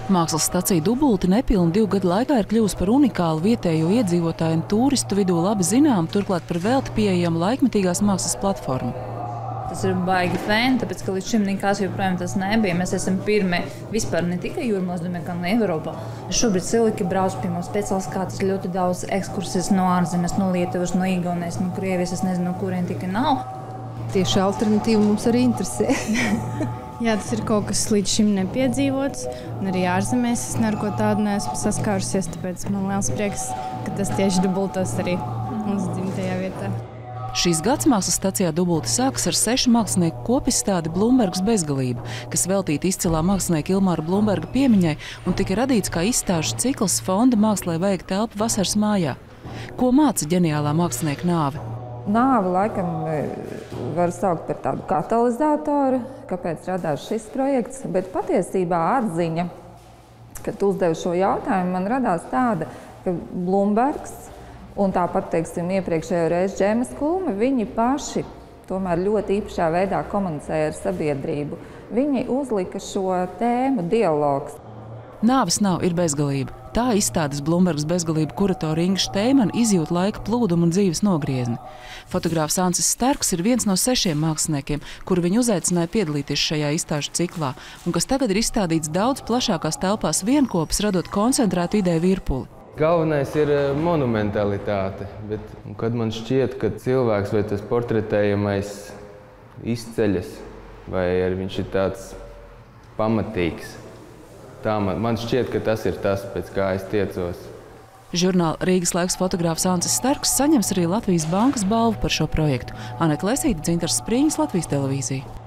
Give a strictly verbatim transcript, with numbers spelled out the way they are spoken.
Mākslas stacija Dubulti nepilnu divu gadu laikā ir kļuvusi par unikālu vietējo iedzīvotāju un turistu vidū labi zinām, turklāt par velti pieejamu laikmetīgās mākslas platformu. Tas ir baigi fēni, tāpēc, ka līdz šim nekās joprojām tas nebija. Mēs esam pirmi vispār ne tikai Jūrmālas domē, kā no Eiropā. Šobrīd cilvēki brauc pie mums speciāls kāds ļoti daudz ekskursijas no ārzemes, no Lietuvas, no Igaunijas, no Krievijas, es nezinu, no kurien tikai nav. Tieši alternatīva mums arī interesē. Jā, tas ir kaut kas līdz šim nepiedzīvots, un arī ārzemēs es ar ko tādu neesmu saskārusies, tāpēc man liels prieks, ka tas tieši Dubultos arī mūsu dzimtajā vietā. Šīs gads mākslas stacijā Dubulti sākas ar sešu mākslinieku kopizstādi Blumbergas bezgalība, kas veltīta izcilā mākslinieka Ilmāra Blumberga piemiņai un tika radīts kā izstāžu cikls Fonda mākslē vajag telpu vasaras mājā. Ko māca ģeniālā mākslinieka nāve? Nāvi laikam var saukt par tādu katalizatoru, kāpēc radās šis projekts, bet patiesībā atziņa, kad uzdevu šo jautājumu, man radās tāda, ka Blumbergs un tāpat, teiksim, iepriekšējo reizi Džēmas Kulme, viņi paši tomēr ļoti īpašā veidā komunicēja ar sabiedrību. Viņi uzlika šo tēmu dialogs. Nāves nav ir bezgalība. Tā izstādes Blumbergas bezgalība kuratora Inga Šteiman izjūt laika plūdumu un dzīves nogriezni. Fotogrāfs Ancis Starks ir viens no sešiem māksliniekiem, kuru viņu uzaicināja piedalīties šajā izstāžu ciklā, un kas tagad ir izstādīts daudz plašākās telpās vienkopis, radot koncentrētu ideju virpuli. Galvenais ir monumentalitāte, bet kad man šķiet, ka cilvēks vai tas portretējamais izceļas, vai arī viņš ir tāds pamatīgs. Tā man, man šķiet, ka tas ir tas, pēc kā es tiecos. Žurnāla Rīgas laiks fotogrāfs Ancis Starks saņems arī Latvijas bankas balvu par šo projektu. Aneta Lesīte, Dzintars Spriņas, Latvijas televīzija.